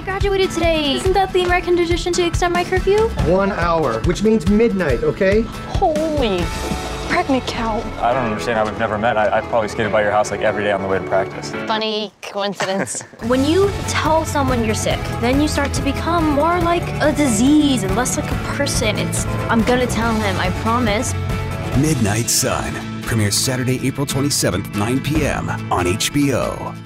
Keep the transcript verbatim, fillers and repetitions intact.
graduated today. Isn't that the American tradition to extend my curfew? One hour, which means midnight, okay? Holy pregnant cow. I don't understand how we've never met. I, I probably skated by your house like every day on the way to practice. Funny coincidence. When you tell someone you're sick, then you start to become more like a disease and less like a person. It's, I'm gonna tell him, I promise. Midnight Sun premieres Saturday, April twenty-seventh, nine p m on H B O.